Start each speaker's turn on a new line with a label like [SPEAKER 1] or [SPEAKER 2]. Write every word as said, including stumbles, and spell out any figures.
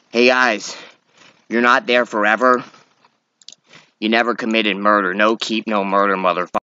[SPEAKER 1] Hey guys, you're not there forever. You never committed murder. No keep, no murder, motherfucker.